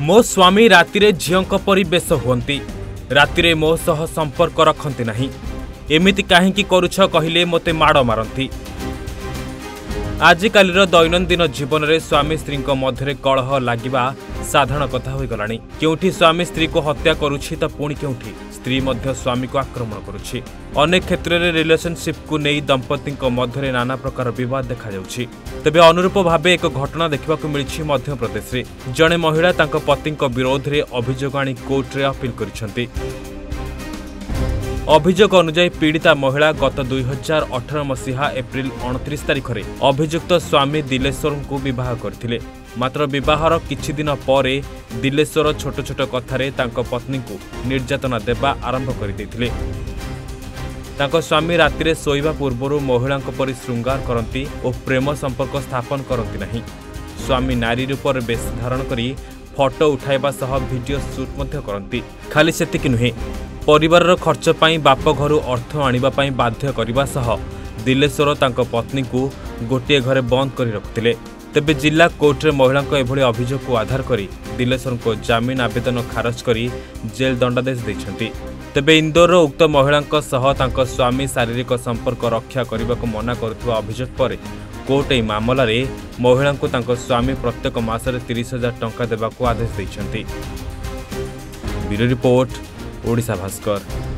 मो स्वामी रातिरे झियों परी बेश हुअन्ति रातिरे मो सह संपर्क रखन्ति नाही एमिति काहेकि करुछ कहिले मोते माड़ मारन्ति। आजिकालीर दैनन्दिन जीवन में स्वामी स्त्री मध्य कलह लागिबा साधारण कथा हो गलानी। केउठी स्वामी स्त्री को हत्या करुछि तो पुणी केउठी स्त्री मध्य स्वामी को आक्रमण करुछि। अनेक क्षेत्र में रिलेशनशिप को नहीं दंपति मध्य नाना प्रकार विवाद देखा जाउछि। तेबे अनुरूप भावे एक घटना देखा मिली मध्य प्रदेश में जड़े महिला तांको पति विरोध में अभियोग आनी कोर्ट रे अपील करिसेंति। अभियोग अनुसार पीड़िता महिला गत 2018 मसीहा एप्रिल 29 तारिख में अभियुक्त स्वामी दिलेश्वर को विवाह करथिले। मात्र विवाहर किछि दिन पर दिलेश्वर छोट छोट कथारे तांको पत्नी को निर्यातना देवा आरंभ कर देथिले। तांको स्वामी रातिरे सोइबा पूर्वरु महिला परि श्रृंगार करती और प्रेम संपर्क स्थापन करती नहीं। स्वामी नारी रूप बेश धारण करी फोटो उठाइबा सह वीडियो शूट मध्य करती। खाली सेतिक नुहे परिवार खर्च पाई बाप घर अर्थ आनिबा पाई बाध्य करिबा सह दिलेश्वर तांको पत्नी को गोटे घरे बंद करी रखुथिले। तेबे जिला कोर्ट रे महिला एभली अभियोग को आधार करी दिलेश्वर को जामीन आवेदन खारज करी जेल दंडादेश दैछंती। तेबे इंदौर उक्त महिला सह तांको स्वामी शारीरिक संपर्क रक्षा करने को मना करुवा अभियोग पर कोर्ट ए मामला रे महिला को तांको स्वामी प्रत्येक मासरे 30,000 टंका देबाको आदेश दैछंती। Bureau report Odisha Bhaskar.